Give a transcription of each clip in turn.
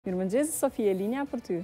Mirëmëngjes, Sofie, linja për ty.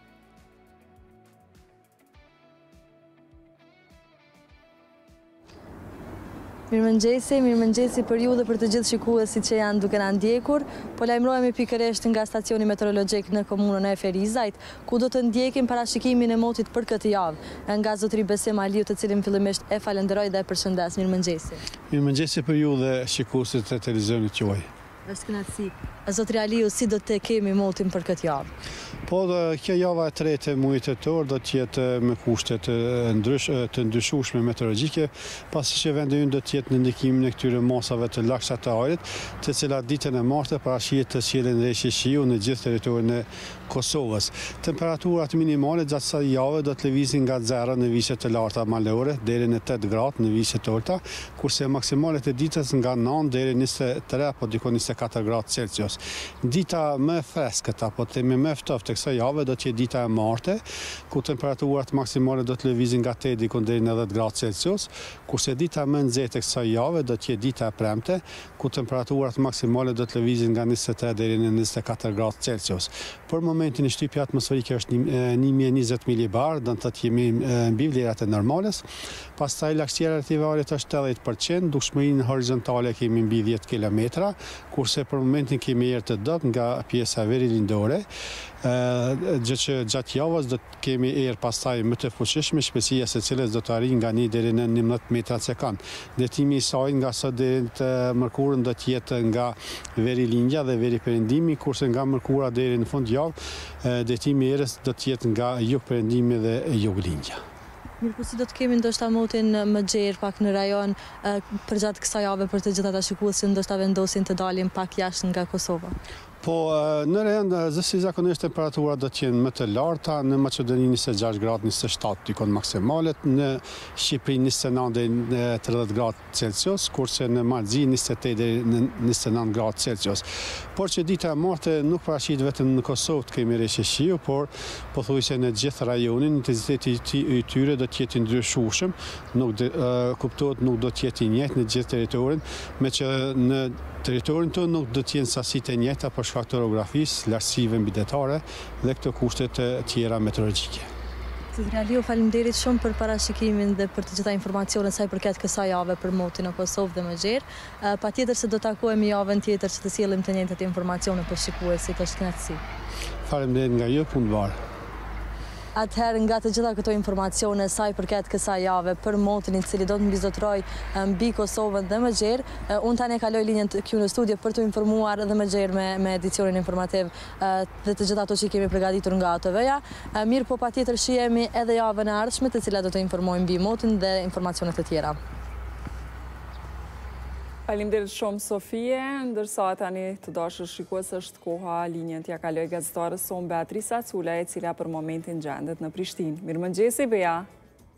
Mirëmëngjesi për ju dhe për të gjithë shikuesit që janë duke na ndjekur. Po lajmërohemi pikërisht nga stacioni meteorologjik në komunën e Ferizajt, ku do të ndjekim parashikimin e motit për këtë javë. Nga zotëri Besim Aliu, të cilin fillimisht e falenderoj dhe e përshëndes. Mirëmëngjesi. Mirëmëngjesi për ju dhe shikuesit e televizionit juaj. Është kënaqësi. Zotëri Aliu, si do të kemi motin për këtë javë? Po, kjo java e tretë e muajit tetor do të jetë me kushte të ndryshueshme meteorologjike, pasi që vendi ynë do të jetë në ndikimin e këtyre masave të lagështa të ajrit, të cilat ditën e martë parashihet të sjellin rreshje shiu në gjithë territorin e Kosovës. Temperaturat minimale gjatë kësaj jave do të lëvizin nga 0 në vizhe të larta malore deri në 8 gradë në vizhe të ulta, kurse maksimalet e ditës nga 9 deri 23 apo dikon 24 gradë Celsius. Dita më e freskët apo themi më e ftoftë kësaj jave do të jetë dita e martë, ku temperaturat maksimale do të lëvizin nga 8 dikon deri në 10 gradë Celsius, kurse dita më e nxehtë kësaj jave do të jetë dita e premte, ku temperaturat maksimale do të lëvizin nga 23 deri në 24 gradë Celsius. Për momentin shtypja atmosferike është 1020 milibar, do të jemi mbi vlerat e normales. Pastaj lagështia relative e ajrit është 80%, dukshmërinë horizontale kemi mbi 10 km, kurse për momentin kemi erë të dop nga pjesa verilindore. Gjë që gjatë javës do të kemi erë pastaj më të fuqishme, shpejtësia së cilës do të arrijë nga 1 deri në 11 metra sekond. Detimi i saj nga sot deri të mërkurën do të jetë nga verilindja dhe veriperëndimi, kurse nga mërkura deri në fund javë detimi i erës do të jetë nga jugperëndimi dhe juglindja. Mirë, po si do të kemi ndoshta motin më gjerë pak në rajon përgjatë kësaj jave për të gjithë ata shikues që ndoshta vendosin të dalin pak jashtë nga Kosova? Po, në rajon si zakonisht temperaturat do të jenë më të larta, në Maqedoni 26 gradë 27 dikon maksimalet, në Shqipëri 29 deri 30 gradë Celsius, kurse në Marzi 28 deri në 29 gradë Celsius. Por që dita e martë nuk paraqit vetëm në Kosovë të kemi rreshje shiu, por pothuajse në gjithë rajonin intensiteti i tyre do të jetë i ndryshueshëm, kuptohet nuk do të jetë i njëjtë në gjithë territorin, me që në territorin tonë nuk do të jenë sasitë e njëjta për shkak të orografisë, lartësive mbydetare dhe këto kushte të tjera meteorologjike. Zotëri Aliu, faleminderit shumë për parashikimin dhe për të gjitha informacionet sa i përket kësaj jave për motin në Kosovë dhe më gjerë. Patjetër se do takohemi javën tjetër që të sjellim të njëjtat informacione për shikuesit. Është kënaqësi. Faleminderit nga ju, punëbar. Atëherë nga të gjitha këto informacione sa i përket kësaj jave për motin i cili do të mbizotroj mbi Kosovën dhe më gjerë, unë tani kaloj linjën të këtu në studio për të informuar dhe më gjerë me edicionin informativ dhe të gjitha ato që kemi përgatitur nga ATV-ja. Mirë, po patjetër shihemi edhe javën e ardhshme, të cilat do të informojmë mbi motin dhe informacione të tjera. Faleminderit shumë, Sofie, ndërsa tani të dashur shikues është koha linjën t'ja kaloj gazetarës son Beatrisa Culaj, e cila për momentin gjendet në Prishtinë. Mirëmëngjesi, Bea.